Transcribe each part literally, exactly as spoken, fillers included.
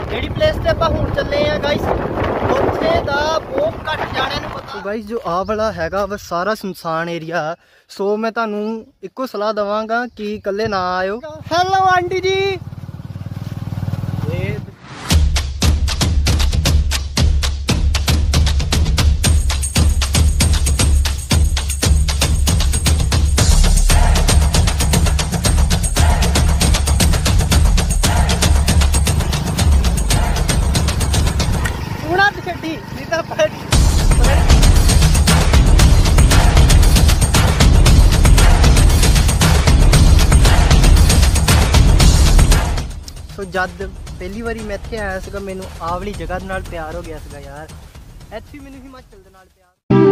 ਜਿਹੜੀ ਪਲੇਸ ਤੇ ਆਪਾਂ ਹੁਣ ਚੱਲੇ ਆ ਗਾਇਸ ਉੱਥੇ ਦਾ ਬਹੁਤ ਘੱਟ ਜਾਣਿਆਂ ਨੂੰ ਪਤਾ। ਗਾਇਸ ਜੋ ਆਹ ਵਾਲਾ ਹੈਗਾ ਵਾ ਸਾਰਾ ਸੁਨਸਾਨ ਏਰੀਆ, ਸੋ ਮੈਂ ਤੁਹਾਨੂੰ ਇੱਕੋ ਸਲਾਹ ਦਵਾਂਗਾ ਕਿ ਇਕੱਲੇ ਨਾ ਆਇਓ। ਹੈਲੋ ਆਂਟੀ ਜੀ। ਸੋ ਜਦ ਪਹਿਲੀ ਵਾਰੀ ਮੈਂ ਇੱਥੇ ਆਇਆ ਸੀਗਾ ਮੈਨੂੰ ਆਹ ਵਾਲੀ ਜਗ੍ਹਾ ਦੇ ਨਾਲ ਪਿਆਰ ਹੋ ਗਿਆ ਸੀਗਾ ਯਾਰ। ਇੱਥੇ ਮੈਨੂੰ ਹਿਮਾਚਲ ਦੇ ਨਾਲ ਪਿਆਰ।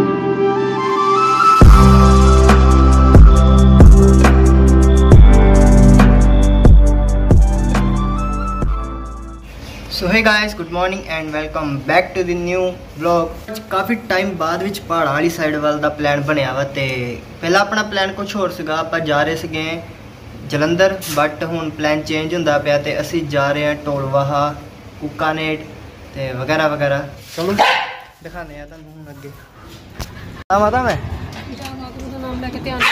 So hey guys good morning and welcome back to the new vlog. काफ़ी टाइम बाद विच पहाड़ा वाली साइड वाल दा प्लान बनया वा ते पहला अपना प्लान कुछ होर सीगा, आपां जा रहे सीगे जलंधर, बट हुण प्लान चेंज हुंदा पिया ते असीं जा रहे हैं टोलवाहा, कुकानेट ते वगैरह वगैरह। चलो दिखाने आ तुहानूं हुण अगे। आ माता मैं जा माता दा नाम लेके ध्यान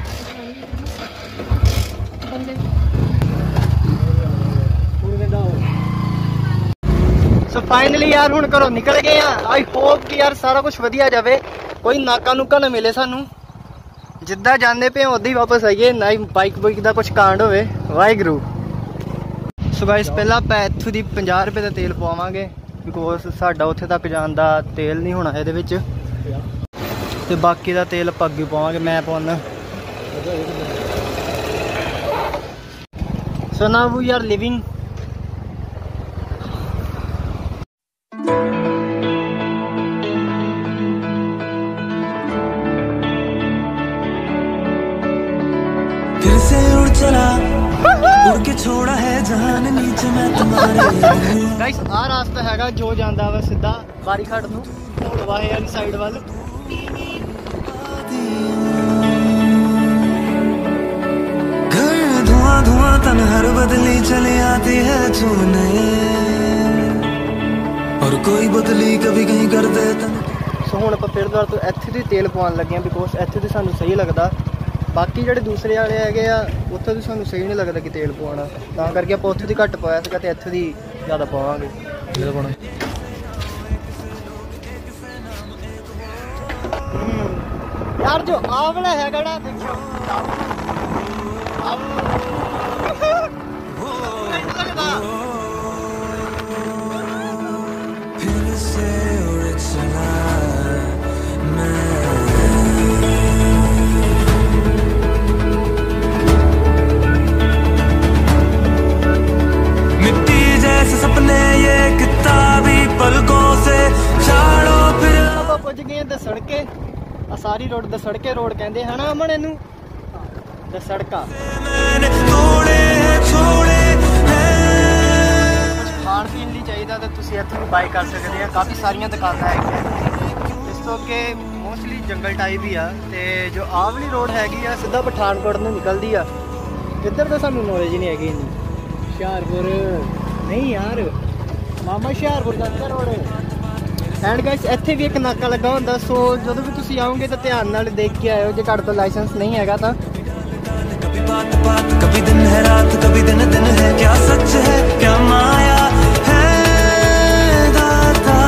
बंदे सो फाइनली यार हुण घरों निकल गए हैं। आई होप कि यार सारा कुछ वधिया जाए, कोई नाका नुका ना मिले सानू, जिद्दां जाने पे उद्दां ही वापस आइए, ना ही बाइक बुइक दा कुछ कांड होवे। वाहिगुरू। सो गाइस पहला आपां इत्थों दी पचास रुपए दा तेल पवावांगे बिकॉज साडा उत्थे तक जाण दा तेल नहीं होना इहदे विच, ते बाकी दा तेल आपां अग्गे पवावांगे। मैं पवाना। So now we are living. फिर से उड़ चला उड़ के छोड़ा है जहान नीचे मैं तुम्हारे। गाइस आ रास्ता हैगा जो जांदा वा सीधा बारी खड़ नूं ढोलवाहे वाली साइड वाल। घर धुआं धुआं तन हर बदली चली आती है छूने, और कोई बदली कभी कहीं कर दे तन। सो हुण आपां फिर दुबारा तो इत्थे दी तेल पवाउण लगे बिकॉज इत्थे दी सानूं सही लगदा, बाकी ਜਿਹੜੇ दूसरे वाले हैगे आ उत्थे दी सानूं सही नहीं लगदा कि तेल पवाना, तां करके आपां उत्थे दी घੱਟ पवाया सीगा ते इत्थे दी ज़्यादा पवांगे। यार जो आ वाला हैगा ना देखो फिर से उड़ चला मैं। सपने ये किताबी पलकों से छाड़ो फिर। ਆਪਾਂ ਪੁੱਜ ਗਏ ਦਸੜਕੇ, ਆ ਸਾਰੀ ਰੋਡ ਦਸੜਕੇ ਰੋਡ ਕਹਿੰਦੇ ਹਨਾ ਅਮਨ ਇਹਨੂੰ, ਦਸੜਕਾ। मैंने थोड़े छोड़े ਕੁਝ ਖਾਣ ਪੀਣ ਲਈ ਚਾਹੀਦਾ ਤਾਂ ਤੁਸੀਂ ਇੱਥੋਂ ਬਾਈ ਕਰ ਸਕਦੇ ਆ, ਕਾਫੀ ਸਾਰੀਆਂ ਦੁਕਾਨਾਂ ਹੈਗੀਆਂ। ਇਸ ਤੋਂ ਅੱਗੇ ਮੋਸਟਲੀ ਜੰਗਲ ਟਾਈਪ ਹੀ ਆ, ਤੇ ਜੋ ਆਹ ਵਾਲੀ ਰੋਡ ਹੈਗੀ ਆ ਸਿੱਧਾ ਪਠਾਨਕੋਟ ਨੂੰ ਨਿਕਲਦੀ ਆ। ਇੱਧਰ ਤਾਂ ਸਾਨੂੰ ਨੌਲੇਜ ਨਹੀਂ ਹੈਗੀ ਇੰਨੀ। ਹੁਸ਼ਿਆਰਪੁਰ नहीं यार मामा ਹੁਸ਼ਿਆਰਪੁਰ ਜਾਂਦਾ ਰੋਡ। ਐਂਡ ਗਾਇਸ ਇੱਥੇ ਵੀ ਇੱਕ ਨਾਕਾ ਲੱਗਾ ਹੁੰਦਾ, ਸੋ ਜਦੋਂ ਵੀ ਤੁਸੀਂ ਆਓਗੇ ਤਾਂ ਧਿਆਨ ਨਾਲ ਦੇਖ ਕੇ ਆਇਓ, ਜੇ ਤੁਹਾਡੇ ਕੋਲ ਲਾਇਸੈਂਸ ਨਹੀਂ ਹੈਗਾ ਤਾਂ। कभी बात बात कभी दिन है रात कभी दिन दिन है, क्या सच है क्या माया है दाता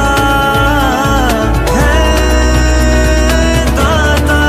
है दाता।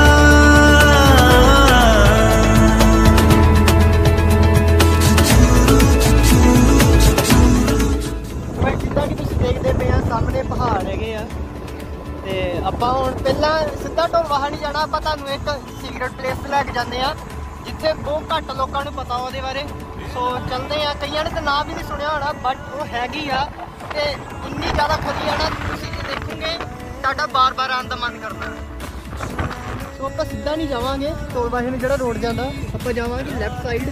ਜਿੱਦਾਂ ਕਿ ਤੁਸੀਂ ਦੇਖਦੇ ਪਏ ਆ ਸਾਹਮਣੇ ਪਹਾੜ ਹੈਗੇ ਆ, ਤੇ ਆਪਾਂ ਹੁਣ ਪਹਿਲਾਂ ਸਿੱਧਾ ਢੋਲਵਾਹਾ ਨਹੀਂ ਜਾਣਾ, ਆਪਾਂ ਤੁਹਾਨੂੰ ਇੱਕ ਸੀਕ੍ਰੇਟ ਪਲੇਸ ਤੇ ਲੈ ਕੇ ਜਾਂਦੇ ਆ ਜਿੱਥੇ ਬਹੁਤ ਘੱਟ ਲੋਕਾਂ ਨੂੰ ਪਤਾ ਉਹਦੇ ਬਾਰੇ। ਸੋ ਚੱਲਦੇ ਆ, ਕਈਆਂ ਨੇ ਤਾਂ ਨਾਂ ਵੀ ਨਹੀਂ ਸੁਣਿਆ ਹੋਣਾ, ਬਟ ਉਹ ਹੈਗੀ ਆ ਤੇ ਇੰਨੀ ਜ਼ਿਆਦਾ ਵਧੀਆ ਨਾ ਤੁਸੀਂ ਜੇ ਦੇਖੋਗੇ ਤੁਹਾਡਾ ਬਾਰ-ਬਾਰ ਆਉਣ ਦਾ ਮਨ ਕਰਦਾ। ਸੋ ਆਪਾਂ ਸਿੱਧਾ ਨਹੀਂ ਜਾਵਾਂਗੇ ਢੋਲਵਾਹੇ ਨੂੰ ਜਿਹੜਾ ਰੋਡ ਜਾਂਦਾ, ਆਪਾਂ ਜਾਵਾਂਗੇ ਲੈਫਟ ਸਾਈਡ।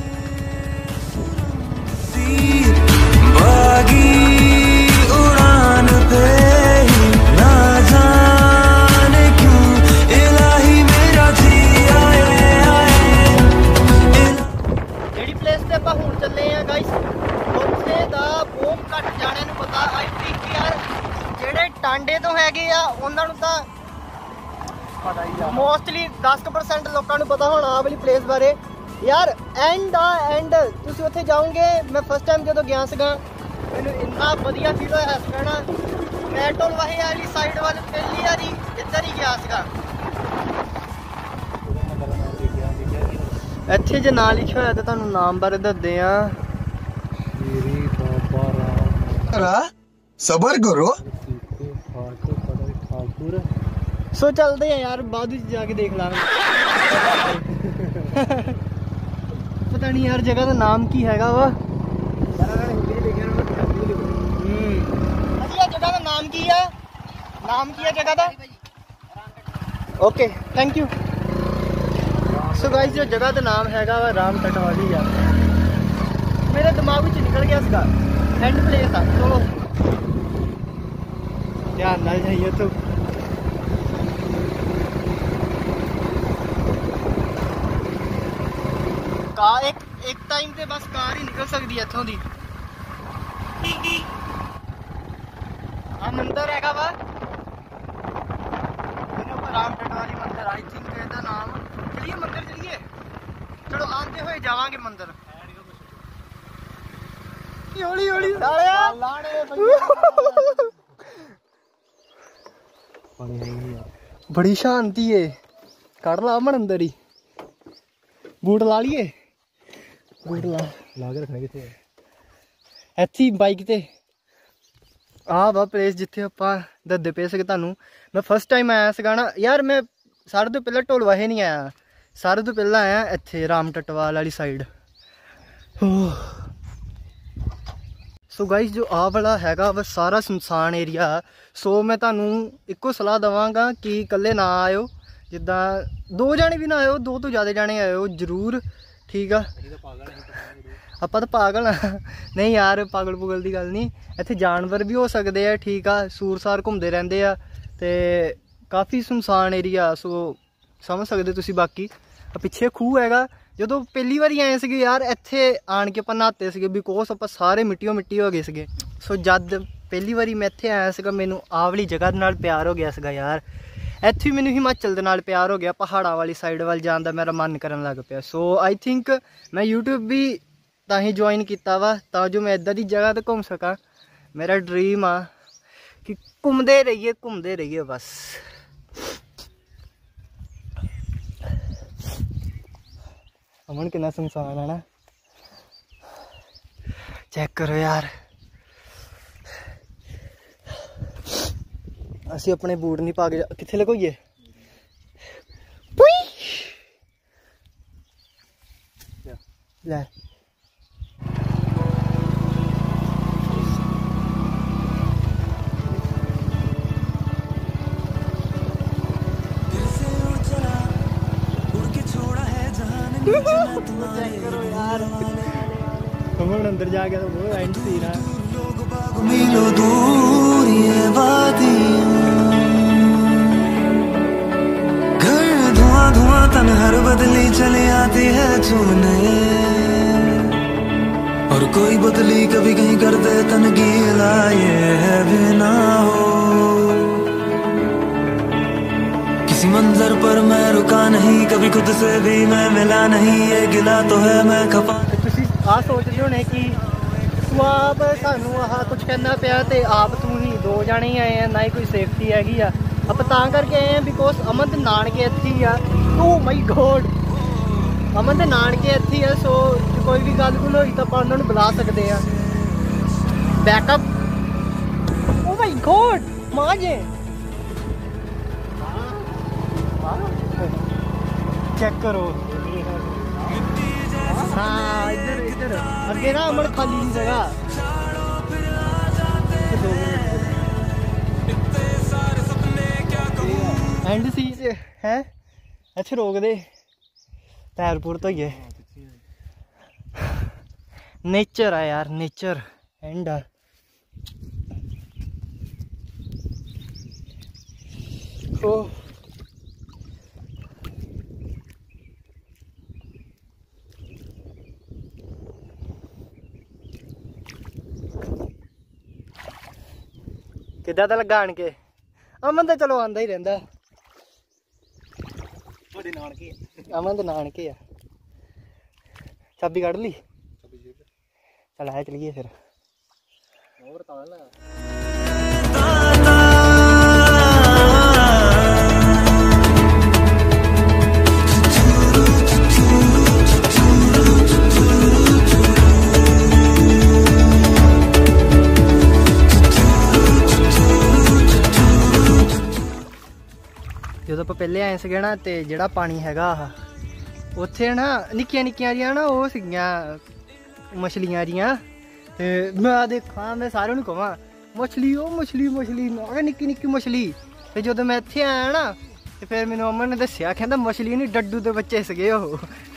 उड़ान पे ना जाने क्यों इलाही मेरा जी आए आए। ਜਿਹੜੀ ਪਲੇਸ ਤੇ ਆਪਾਂ ਹੁਣ ਚੱਲੇ ਆ ਗਾਇਸ ਉੱਥੇ ਦਾ ਬਹੁਤ ਘੱਟ ਜਾਣਿਆਂ ਨੂੰ ਟਾਂਡੇ ਤੋਂ ਹੈਗੇ ਆ ਉਹਨਾਂ ਨੂੰ ਤਾਂ ਪਤਾ ਹੀ ਆ ਮੋਸਟਲੀ ਦਸ ਪਰਸੈਂਟ ਲੋਕਾਂ ਨੂੰ ਪਤਾ ਹੋਣਾ ਆ ਵਾਲੀ ਪਲੇਸ ਬਾਰੇ ਯਾਰ। ਐਂਡ ਆ ਐਂਡ ਤੁਸੀਂ ਉੱਥੇ ਜਾਓਗੇ। ਮੈਂ ਫਸਟ ਟਾਈਮ ਜਦੋਂ ਗਿਆ ਸੀਗਾ ਮੈਨੂੰ ਇੰਨਾ ਵਧੀਆ ਫੀਲ ਹੋਇਆ ਸੀਗਾ ਨਾ। ਮੈਂ ਢੋਲਵਾਹੀ ਵਾਲੀ ਸਾਈਡ ਵੱਲ ਪਹਿਲੀ ਵਾਰੀ ਇੱਧਰ ਹੀ ਗਿਆ ਸੀਗਾ। ਇੱਥੇ ਜੇ ਨਾਂ ਲਿਖਿਆ ਹੋਇਆ ਤਾਂ ਤੁਹਾਨੂੰ ਨਾਮ ਬਾਰੇ ਦੱਸਦੇ ਆ। ਮੇਰੀ ਬਾਬਾ रा सबर करो। ठाकुर ਸੋ ਚੱਲਦੇ ਆ ਯਾਰ, ਬਾਅਦ ਵਿੱਚ ਜਾ ਕੇ ਦੇਖ ਲਾਂਗੇ। ਪਤਾ ਨਹੀਂ ਯਾਰ ਜਗ੍ਹਾ ਦਾ ਨਾਮ ਕੀ ਹੈਗਾ ਵਾ। ਵਧੀਆ ਜਗ੍ਹਾ ਦਾ ਨਾਮ ਕੀ ਆ? ਨਾਮ ਕੀ ਆ ਜਗ੍ਹਾ ਦਾ? Okay thank you. So guys ਜੋ ਜਗ੍ਹਾ ਦਾ ਨਾਮ ਹੈਗਾ ਵਾ ਰਾਮ ਟਟਵਾਲੀ ਆ। ਮੇਰੇ ਦਿਮਾਗ ਵਿੱਚ ਨਿਕਲ ਗਿਆ ਸੀਗਾ। ਐਂਡ ਪਲੇਸ ਆ। ਚਲੋ ਧਿਆਨ ਨਾਲ ਜਾਈਏ ਤੂੰ। ਕਾਰ ਇੱਕ ਇੱਕ ਟਾਈਮ ਤੇ ਬਸ ਕਾਰ ਹੀ ਨਿਕਲ ਸਕਦੀ ਹੈ ਇੱਥੋਂ ਦੀ। ਆ ਮੰਦਿਰ ਹੈਗਾ ਵਾ ਇਹਨੂੰ ਰਾਮ ਟਟਵਾਲੀ ਮੰਦਿਰ ਆਈ ਥਿੰਕ ਇਹਦਾ ਨਾਮ। ਚਲਿਏ ਮੰਦਿਰ ਚਲਿਏ। ਚਲੋ ਆਉਂਦੇ ਹੋਏ ਜਾਵਾਂਗੇ ਮੰਦਿਰ। ਹੌਲੀ ਹੌਲੀ ਸਾਲਿਆ ਬੜੀ ਸ਼ਾਂਤੀ ਏ। ਕੱਢ ਲਾ ਮਨ ਅੰਦਰ ਹੀ। ਬੂਟ ਲਾ ਲਈਏ। ਬੂਟ ਲਾ ਲਾ ਕੇ ਰੱਖਣੇ ਕਿੱਥੇ? ਇੱਥੇ ਹੀ ਬਾਈਕ ਤੇ। ਆਹ ਵਾ ਪਲੇਸ ਜਿੱਥੇ ਆਪਾਂ ਦੱਸਦੇ ਪਏ ਸੀਗੇ ਤੁਹਾਨੂੰ। ਮੈਂ ਫਸਟ ਟਾਈਮ ਆਇਆ ਸੀਗਾ ਨਾ ਯਾਰ। ਮੈਂ ਸਾਰੇ ਤੋਂ ਪਹਿਲਾਂ ਢੋਲਵਾਹੇ ਨਹੀਂ ਆਇਆ। ਸਾਰੇ ਤੋਂ ਪਹਿਲਾਂ ਆਇਆ ਇੱਥੇ ਰਾਮ ਟਟਵਾਲ ਵਾਲੀ ਸਾਈਡ। ਸੋ ਗਾਈਸ ਜੋ ਆਹ ਵਾਲਾ ਹੈਗਾ ਵਾ ਸਾਰਾ ਸੁਨਸਾਨ ਏਰੀਆ। ਸੋ ਮੈਂ ਤੁਹਾਨੂੰ ਇੱਕੋ ਸਲਾਹ ਦੇਵਾਂਗਾ ਕਿ ਇਕੱਲੇ ਨਾ ਆਇਓ। ਜਿੱਦਾਂ ਦੋ ਜਾਣੇ ਵੀ ਨਾ ਆਇਓ, ਦੋ ਤੋਂ ਜ਼ਿਆਦਾ ਜਾਣੇ ਆਇਓ ਜ਼ਰੂਰ। ਠੀਕ ਆ ਆਪਾਂ ਤਾਂ ਪਾਗਲ ਆ। ਨਹੀਂ ਯਾਰ ਪਾਗਲ ਪੁਗਲ ਦੀ ਗੱਲ ਨਹੀਂ। ਇੱਥੇ ਜਾਨਵਰ ਵੀ ਹੋ ਸਕਦੇ ਆ। ਠੀਕ ਆ ਸੂਰਸਾਰ ਘੁੰਮਦੇ ਰਹਿੰਦੇ ਆ ਤੇ ਕਾਫੀ ਸੁਨਸਾਨ ਏਰੀਆ। ਸੋ ਸਮਝ ਸਕਦੇ ਤੁਸੀਂ। ਬਾਕੀ ਪਿੱਛੇ ਖੂਹ ਹੈਗਾ। ਜਦੋਂ ਪਹਿਲੀ ਵਾਰੀ ਆਏ ਸੀਗੇ ਯਾਰ ਇੱਥੇ ਆਣ ਕੇ ਆਪਾਂ ਨਹਾਤੇ ਸੀਗੇ ਬਿਕੋਜ਼ ਆਪਾਂ ਸਾਰੇ ਮਿੱਟੀਓ ਮਿੱਟੀ ਹੋ ਗਏ ਸੀਗੇ। ਸੋ ਜਦ ਪਹਿਲੀ ਵਾਰੀ ਮੈਂ ਇੱਥੇ ਆਇਆ ਸੀਗਾ ਮੈਨੂੰ ਆਹ ਵਾਲੀ ਜਗ੍ਹਾ ਦੇ ਨਾਲ ਪਿਆਰ ਹੋ ਗਿਆ ਸੀਗਾ ਯਾਰ। ਇੱਥੇ ਮੈਨੂੰ ਹਿਮਾਚਲ ਦੇ ਨਾਲ ਪਿਆਰ ਹੋ ਗਿਆ। ਪਹਾੜਾਂ ਵਾਲੀ ਸਾਈਡ ਵੱਲ ਜਾਣ ਦਾ ਮੇਰਾ ਮਨ ਕਰਨ ਲੱਗ ਪਿਆ। ਸੋ ਆਈ ਥਿੰਕ ਮੈਂ ਯੂਟਿਊਬ ਵੀ ਤਾਂ ਹੀ ਜੁਆਇਨ ਕੀਤਾ ਵਾ ਤਾਂ ਜੋ ਮੈਂ ਇੱਦਾਂ ਦੀ ਜਗ੍ਹਾ 'ਤੇ ਘੁੰਮ ਸਕਾਂ। ਮੇਰਾ ਡਰੀਮ ਆ ਕਿ ਘੁੰਮਦੇ ਰਹੀਏ ਘੁੰਮਦੇ ਰਹੀਏ ਬਸ। ਅਮਨ ਕਿੰਨਾ ਸੁਨਸਾਨ ਹੈ ਨਾ। ਚੈੱਕ ਕਰੋ ਯਾਰ। ਅਸੀਂ ਆਪਣੇ ਬੂਟ ਨਹੀਂ ਪਾ ਕੇ ਕਿੱਥੇ ਲਗੋਈਏ। ਲੈ अमन अंदर जाके तो वो एंड सीन है। मीलों दूर ये वादियां, घर धुआं धुआं तन हर बदली चली आती है चुने, और कोई बदली कभी कहीं कर दे तन गीला ये है भी ना हो। किसी मंजर पर मैं रुका नहीं, कभी खुद से भी मैं मिला नहीं, ये गिला तो है मैं खपा। आ सोचते होने कि तू आप सानू आह कुछ कहना पिया ते आप तू ही दो जाने ही आए हैं, ना ही कोई सेफ्टी हैगी आ। आप तां करके आए हैं बिकॉज अमन दे नानके इत्थे ही आ। ओ माई गॉड अमन दे नानके इत्थे ही आ। सो कोई भी गल गुल होई तां आपां उन्हां नूं बुला सकदे आ। बैकअप ओ माई गॉड मां जे चेक करो। हाँ इधर इधर अगे ना अमन खाली नहीं जगह। एंड सी है अच्छे रोक दे पैर पुर धोइए। नेचर है यार नेचर एंड ओ किदा दा लगा आन के अमन तो चलो आंदा ही रहिंदा ਤੁਹਾਡੇ ਨਾਨਕੇ अमन तो नानके आ चाबी कढ़ ली चल आया चलिए फिर ਹੋਰ ਤਾਂ ਲੈ ਜਦੋਂ ਆਪਾਂ ਪਹਿਲੇ ਆਏ ਸੀਗੇ ਨਾ ਤੇ ਜਿਹੜਾ ਪਾਣੀ ਹੈਗਾ ਆਹ ਉੱਥੇ ਨਾ ਨਿੱਕੀਆਂ ਨਿੱਕੀਆਂ ਜੀਆਂ ਨਾ ਉਹ ਸੀਗੀਆਂ ਮਛਲੀਆਂ ਜੀਆਂ ਤੇ ਮੈਂ ਦੇਖਾਂ ਮੈਂ ਸਾਰਿਆਂ ਨੂੰ ਕਹਾਂ ਮਛਲੀ ਉਹ ਮਛਲੀ ਮਛਲੀ ਮੈਂ ਕਿਹਾ ਨਿੱਕੀ ਨਿੱਕੀ ਮਛਲੀ ਤੇ ਜਦੋਂ ਮੈਂ ਇੱਥੇ ਆਇਆ ਨਾ ਤੇ ਫਿਰ ਮੈਨੂੰ ਅਮਨ ਨੇ ਦੱਸਿਆ ਕਹਿੰਦਾ ਮਛਲੀ ਨਹੀਂ ਡੱਡੂ ਦੇ ਬੱਚੇ ਸੀਗੇ ਉਹ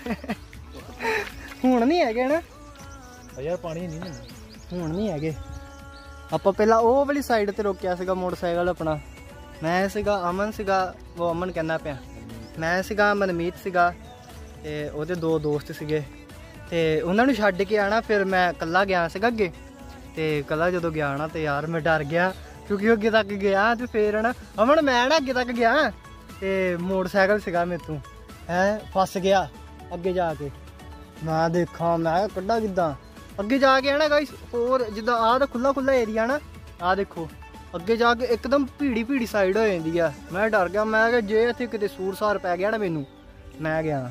ਹੁਣ ਨਹੀਂ ਹੈਗੇ ਨਾ ਯਾਰ ਪਾਣੀ ਨਹੀਂ ਨਾ ਹੁਣ ਨਹੀਂ ਹੈਗੇ ਆਪਾਂ ਪਹਿਲਾਂ ਉਹ ਵਾਲੀ ਸਾਈਡ ਤੇ ਰੋਕਿਆ ਸੀਗਾ ਮੋਟਰਸਾਈਕਲ ਆਪਣਾ ਮੈਂ ਸੀਗਾ ਅਮਨ ਸੀਗਾ ਉਹ ਅਮਨ ਕਹਿੰਦਾ ਪਿਆ ਮੈਂ ਸੀਗਾ ਮਨਮੀਤ ਸੀਗਾ ਤੇ ਉਹਦੇ ਦੋ ਦੋਸਤ ਸੀਗੇ ਤੇ ਉਹਨਾਂ ਨੂੰ ਛੱਡ ਕੇ ਆਣਾ ਫਿਰ ਮੈਂ ਇਕੱਲਾ ਗਿਆ ਸੀਗਾ ਅੱਗੇ ਤੇ ਇਕੱਲਾ ਜਦੋਂ ਗਿਆ ਨਾ ਤੇ ਯਾਰ ਮੈਂ ਡਰ ਗਿਆ ਕਿਉਂਕਿ ਉਹ ਅੱਗੇ ਤੱਕ ਗਿਆ ਤੇ ਫਿਰ ਨਾ ਅਮਨ ਮੈਂ ਨਾ ਅੱਗੇ ਤੱਕ ਗਿਆ ਤੇ ਮੋਟਰਸਾਈਕਲ ਸੀਗਾ ਮੇਰੇ ਤੋਂ ਹੈਂ ਫਸ ਗਿਆ ਅੱਗੇ ਜਾ ਕੇ ਮੈਂ ਦੇਖਾਂ ਮੈਂ ਕੱਢਾ ਕਿੱਦਾਂ ਅੱਗੇ ਜਾ ਕੇ ਨਾ ਗਾਇਸ ਹੋਰ ਜਿੱਦਾਂ ਆਹ ਤਾਂ ਖੁੱਲਾ ਖੁੱਲਾ ਏਰੀਆ ਨਾ ਆਹ ਦੇਖੋ ਅੱਗੇ ਜਾ ਕੇ ਇੱਕਦਮ ਭੀੜੀ ਭੀੜੀ ਸਾਈਡ ਹੋ ਜਾਂਦੀ ਆ ਮੈਂ ਡਰ ਗਿਆ ਮੈਂ ਕਿਹਾ ਜੇ ਇੱਥੇ ਕਿਤੇ ਸੂਰ ਸਾਰ ਪੈ ਗਿਆ ਨਾ ਮੈਨੂੰ ਮੈਂ ਗਿਆ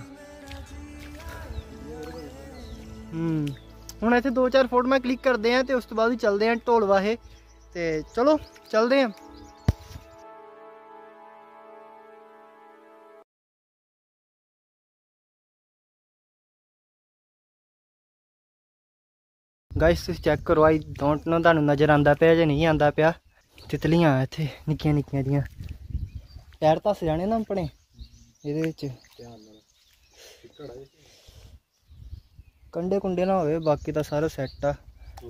ਹੂੰ ਹੁਣ ਇੱਥੇ ਦੋ ਚਾਰ ਫੋਟੋ ਮੈਂ ਕਲਿੱਕ ਕਰਦੇ ਆ ਤੇ ਉਸ ਤੋਂ ਬਾਅਦ ਵੀ ਚੱਲਦੇ ਆ ਢੋਲ ਵਾਹੇ ਤੇ ਚਲੋ ਚੱਲਦੇ ਆ ਗਾਇਸ ਤੁਸੀਂ ਚੈੱਕ ਕਰੋ ਆਈ ਡੋਂਟ ਨੋ ਤੁਹਾਨੂੰ ਨਜ਼ਰ ਆਉਂਦਾ ਪਿਆ ਜਾਂ ਨਹੀਂ ਆਉਂਦਾ ਪਿਆ ਤਿਤਲੀਆਂ ਇੱਥੇ ਨਿੱਕੀਆਂ ਨਿੱਕੀਆਂ ਦੀਆਂ ਪੈਰ ਧੱਸ ਜਾਣੇ ਨਾ ਆਪਣੇ ਇਹਦੇ ਵਿੱਚ ਕੰਡੇ ਕੁੰਡੇ ਨਾ ਹੋਵੇ ਬਾਕੀ ਤਾਂ ਸਾਰਾ ਸੈੱਟ ਆ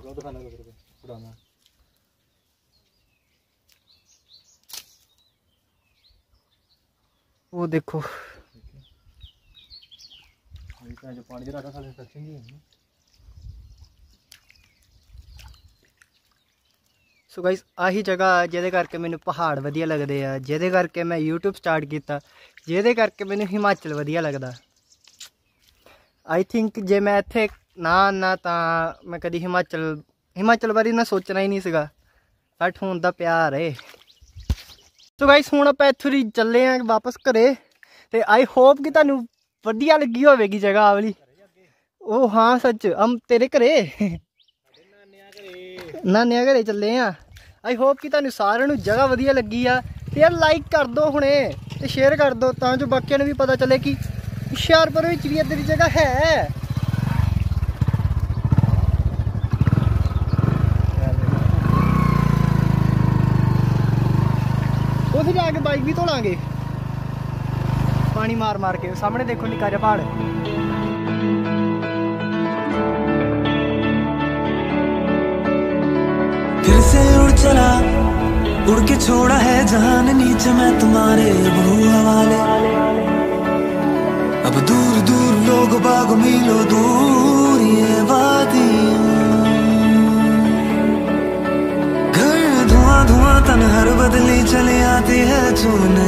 ਉਹ ਦੇਖੋ ਪਾਣੀ ਦੇ ਰਾਖਾ ਸਾਡੇ ਸੈਕਸ਼ਨ ਦੀ ਹੈ ਸੋ ਗਾਇਸ ਆਹੀ ਜਗ੍ਹਾ ਜਿਹਦੇ ਕਰਕੇ ਮੈਨੂੰ ਪਹਾੜ ਵਧੀਆ ਲੱਗਦੇ ਆ ਜਿਹਦੇ ਕਰਕੇ ਮੈਂ YouTube ਸਟਾਰਟ ਕੀਤਾ ਜਿਹਦੇ ਕਰਕੇ ਮੈਨੂੰ ਹਿਮਾਚਲ ਵਧੀਆ ਲੱਗਦਾ ਆਈ ਥਿੰਕ ਜੇ ਮੈਂ ਇੱਥੇ ਨਾ ਆਉਂਦਾ ਤਾਂ ਮੈਂ ਕਦੀ ਹਿਮਾਚਲ ਹਿਮਾਚਲ ਬਾਰੇ ਨਾ ਸੋਚਣਾ ਹੀ ਨਹੀਂ ਸੀਗਾ ਬਟ ਹੁਣ ਦਾ ਪਿਆਰ ਏ ਸੋ ਗਾਇਸ ਹੁਣ ਆਪਾਂ ਇੱਥੋਂ ਦੀ ਚੱਲੇ ਆ ਵਾਪਸ ਘਰੇ ਤੇ ਆਈ ਹੋਪ ਕਿ ਤੁਹਾਨੂੰ ਵਧੀਆ ਲੱਗੀ ਹੋਵੇਗੀ ਜਗ੍ਹਾ ਆ ਵਾਲੀ ਉਹ ਹਾਂ ਸੱਚ ਅਮ ਤੇਰੇ ਘਰੇ ਨਾਨਿਆਂ ਘਰੇ ਚੱਲੇ ਆ ਆਈ ਹੋਪ ਕਿ ਤੁਹਾਨੂੰ ਸਾਰਿਆਂ ਨੂੰ ਜਗ੍ਹਾ ਵਧੀਆ ਲੱਗੀ ਆ ਤੇ ਯਾਰ ਲਾਈਕ ਕਰ ਦਿਓ ਹੁਣੇ ਤੇ ਸ਼ੇਅਰ ਕਰ ਦਿਓ ਤਾਂ ਜੋ ਬਾਕੀਆਂ ਨੂੰ ਵੀ ਪਤਾ ਚੱਲੇ ਕਿ ਹੁਸ਼ਿਆਰਪੁਰ ਵਿੱਚ ਵੀ ਇੱਦਾਂ ਦੀ ਜਗ੍ਹਾ ਹੈ ਉੱਥੇ ਜਾ ਕੇ ਬਾਈਕ ਵੀ ਧੋਲਾਂਗੇ ਪਾਣੀ ਮਾਰ ਮਾਰ ਕੇ ਸਾਹਮਣੇ ਦੇਖੋ ਨਿੱਕਾ ਜਿਹਾ ਪਹਾੜ फिर से उड़ चला उड़ के छोड़ा है जहान नीचे मैं तुम्हारे वो हवाले अब दूर दूर लोग बाग मीलों दूर ये वादियां घर धुआं धुआं तन हर बदली चले आती है चूने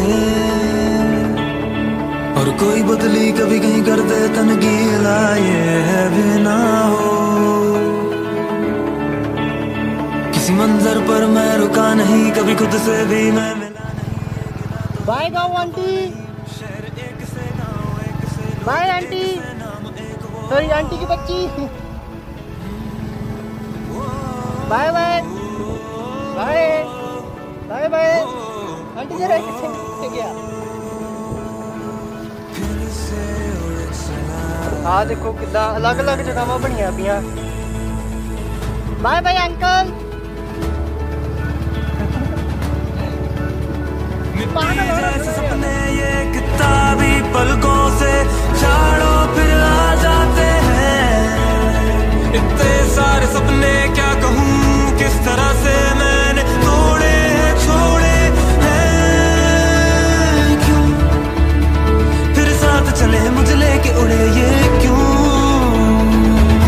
और कोई बदली कभी कहीं कर दे तन गीला ये है भी ना हो किसी मंजर पर मैं रुका नहीं कभी खुद से भी मैं मिला नहीं बाय गाँव aunty bye aunty sorry aunty की बच्ची bye bye bye bye bye aunty जरा किसे गया आ देखो कितना अलग अलग जगह बनिया पिया बाय बाय अंकल जैसे सपने ये किताबी पलकों से छाड़ो फिर आ जाते हैं इतने सारे सपने क्या कहूँ किस तरह से मैंने तोड़े छोड़े हैं क्यों फिर साथ चले मुझे लेके उड़े ये क्यों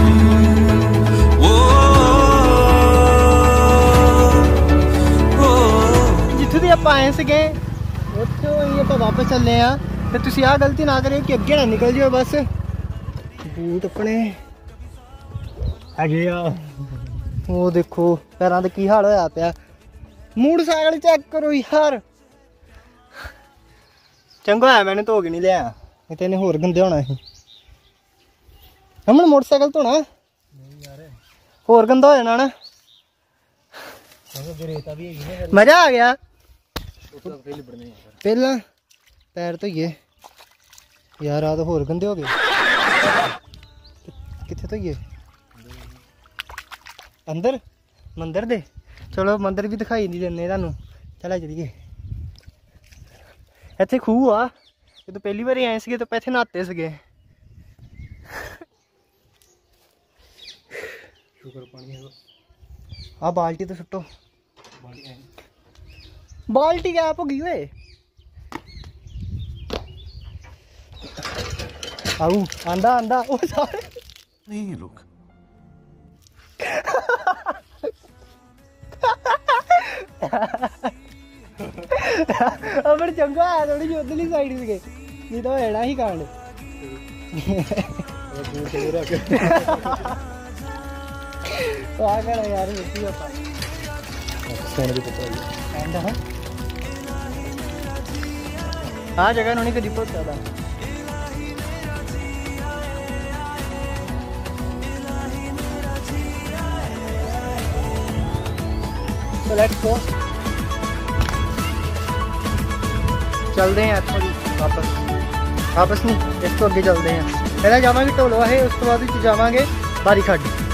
ओ, ओ, ओ, ਆਪਾਂ ਆਏ ਸੀਗੇ ਉੱਥੋਂ ਹੀ ਆਪਾਂ ਵਾਪਸ ਚੱਲੇ ਆ ਤੇ ਤੁਸੀਂ ਆਹ ਗਲਤੀ ਨਾ ਕਰਿਓ ਕਿ ਅੱਗੇ ਨਾ ਨਿਕਲ ਜਿਓ ਬਸ। ਬੂਟ ਆਪਣੇ ਹੈਗੇ ਆ ਉਹ ਦੇਖੋ ਪੈਰਾਂ ਦਾ ਕੀ ਹਾਲ ਹੋਇਆ ਪਿਆ। ਮੋਟਰਸਾਈਕਲ ਚੈੱਕ ਕਰੋ ਯਾਰ। ਚੰਗਾ ਹੋਇਆ ਮੈਨੂੰ ਧੋ ਕੇ ਨਹੀਂ ਲਿਆ ਨਹੀਂ ਤੇ ਇਹਨੇ ਹੋਰ ਗੰਦੇ ਹੋਣਾ ਸੀ। ਹਮਣ ਮੋਟਰਸਾਈਕਲ ਧੋਣਾ ਨਹੀਂ ਯਾਰ ਹੋਰ ਗੰਦਾ ਹੋ ਜਾਣਾ ਨਾ। ਰੇਤਾ ਵੀ ਹੈਗੀ ਨਾ ਮਜ਼ਾ ਆ ਗਿਆ। ਉੱਤੋਂ ਫੇਰ ਲਿਬੜਨੇ ਯਾਰ ਪਹਿਲਾਂ ਪੈਰ ਧੋਈਏ ਯਾਰ ਆ ਤਾਂ ਹੋਰ ਗੰਦੇ ਹੋ ਗਏ। ਕਿੱਥੇ ਧੋਈਏ ਅੰਦਰ ਮੰਦਰ ਦੇ। ਚਲੋ ਮੰਦਰ ਵੀ ਦਿਖਾਈ ਨਹੀਂ ਦਿੰਦੇ ਤੁਹਾਨੂੰ। ਚਲਾ ਚਲੀਏ। ਇੱਥੇ ਖੂਹ ਆ ਜਦੋਂ ਪਹਿਲੀ ਵਾਰੀ ਆਏ ਸੀਗੇ ਤਾਂ ਆਪਾਂ ਇੱਥੇ ਨਹਾਤੇ ਸੀਗੇ। ਸ਼ੁਕਰ ਪਾਣੀ ਹੈਗਾ। ਆ ਬਾਲਟੀ ਤੇ ਸੁੱਟੋ। ਬਾਲਟੀ ਹੈ ਬਾਲਟੀ ਗੈਪ ਹੋ ਗਈ ਓਏ। ਆਊ ਆਂਦਾ ਆਂਦਾ ਉਹ ਸਾਰੇ नहीं रुक ਅਮਰ ਚੰਗਾ ਆ ਥੋੜੀ ਜਿਹੀ ਉਧਰਲੀ ਸਾਈਡ ਸੀਗੇ ਨਹੀਂ ਤਾਂ ਹੋਣਾ ਹੀ ਕਾਂਡ। ਦੂਰ ਤੇ ਰੱਖ ਆ ਕਰ ਯਾਰ ਮਿੱਟੀ ਆਪਾਂ ਸੋਨੇ ਦੀ ਪੱਤਾ ਕਹਿੰਦਾ ਹਾਂ ਆ ਜਗ੍ਹਾ ਨੂੰ ਨਹੀਂ ਕਦੀ ਪਹੁੰਚਦਾ। तो लेट्स गो चलते हैं इतों वापस वापस नहीं इस तो अगे चलते हैं। पहले जावांगे ढोलो है उस तो बाद जावांगे बारी खड्ड।